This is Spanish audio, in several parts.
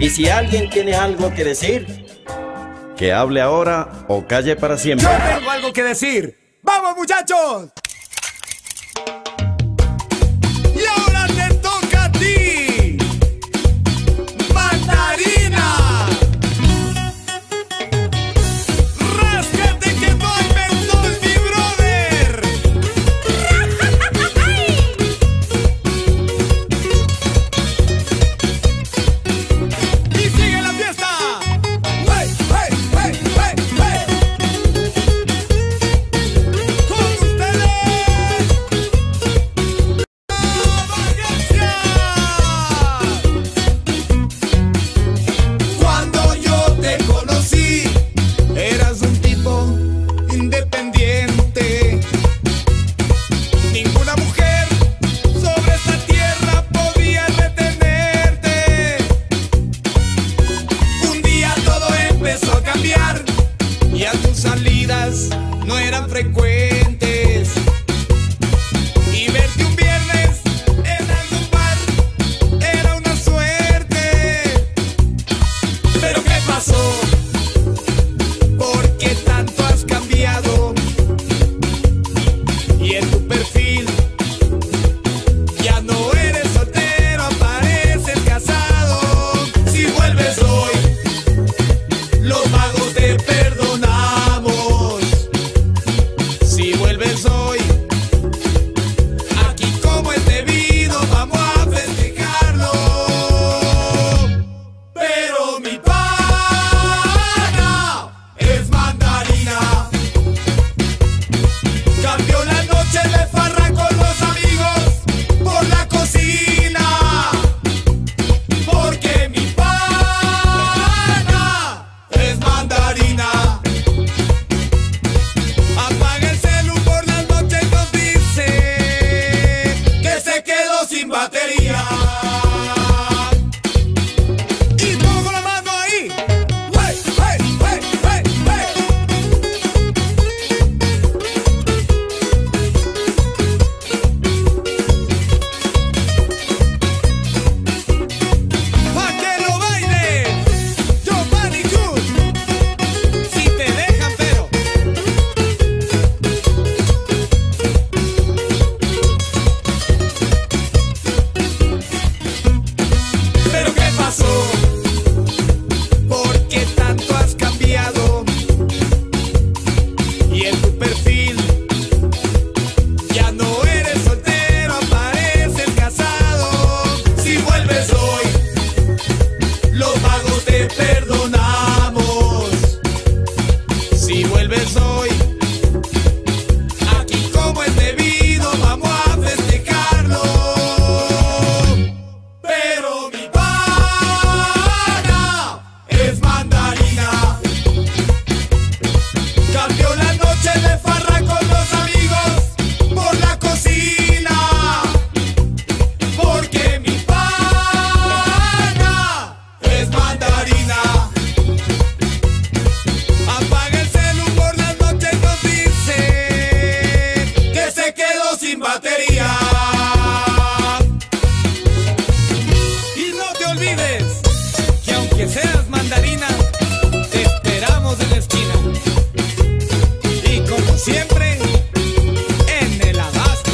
Y si alguien tiene algo que decir, que hable ahora o calle para siempre. Yo tengo algo que decir. ¡Vamos, muchachos! Y ahora te toca a ti, Mandarina. Ráscate que voy perdón, mi brother. Y sigue la fiesta. ¡Hey, hey, hey, hey, hey! Con ustedes, Vagancia. Cuando yo te conocí, eras un tipo independiente. Ninguna mujer sobre esta tierra podía retenerte. Un día todo empezó a cambiar, ya tus salidas no eran frecuentes. Y verte un viernes en algún bar era una suerte. Pero ¿qué pasó? ¿Por qué tanto has cambiado? Y en tu perfil ya no eres soltero, apareces casado. Si vuelves hoy, los magos te perdonamos. Si vuelves hoy, aquí como es debido, vamos a festejarlo. Pero mi pana es Mandarina. Cambió la noche de farra con los amigos por la cocina. Porque mi pana es Mandarina. Apaga el celu por las noches y nos dice que se quedó sin batería. Y pongo la mano ahí. ¡Hey, hey, hey, hey, hey! Pa' que lo bailes, Giovanni Cruz. Si te dejan, pero ¿qué pasó? ¿Por qué tanto has cambiado? Y en tu perfil ya no eres soltero, apareces casado. Si vuelves hoy, los magos te perdonamos. Si vuelves hoy, aquí como es debido, vamos a festejarlo. Pero mi pana es Mandarina. Cambió la noche de farra con los amigos por la cocina. Porque mi pana es Mandarina. Apaga el celu por las noches y nos dice que se quedó sin batería. Y no te olvides que aunque seas Mandarina, te esperamos en la esquina. Y como siempre, en el abasto.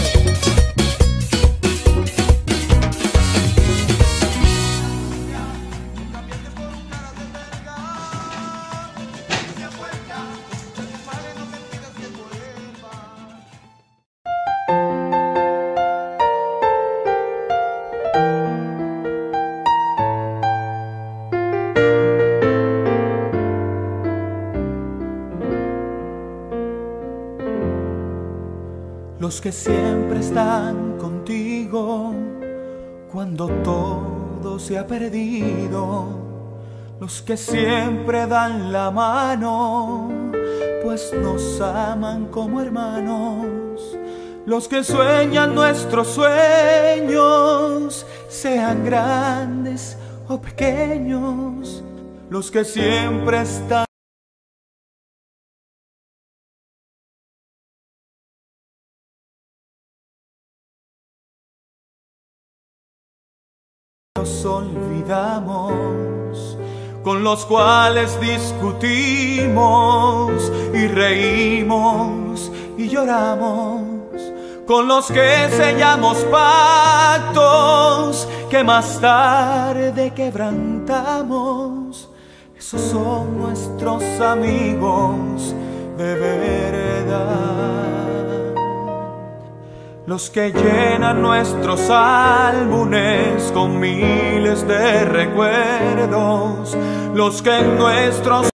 Los que siempre están contigo cuando todo se ha perdido, los que siempre dan la mano, pues nos aman como hermanos, los que sueñan nuestros sueños, sean grandes o pequeños, los que siempre están. Nos olvidamos con los cuales discutimos y reímos y lloramos, con los que sellamos pactos que más tarde quebrantamos. Esos son nuestros amigos de verdad, los que llenan nuestros álbumes con miles de recuerdos, los que en nuestros